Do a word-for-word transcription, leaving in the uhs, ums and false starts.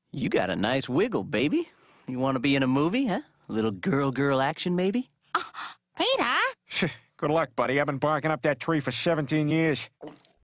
You got a nice wiggle, baby. You want to be in a movie, huh? A little girl-girl action, maybe? Uh, Peter? Good luck, buddy. I've been barking up that tree for seventeen years.